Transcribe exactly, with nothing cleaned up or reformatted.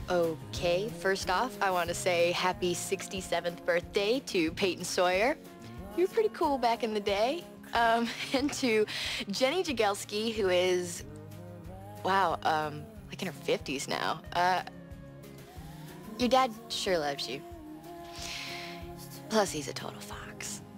Okay, first off, I want to say happy sixty-seventh birthday to Peyton Sawyer. You were pretty cool back in the day. Um, and to Jenny Jagelski, who is, wow, um, like in her fifties now. Uh, your dad sure loves you. Plus, he's a total fox.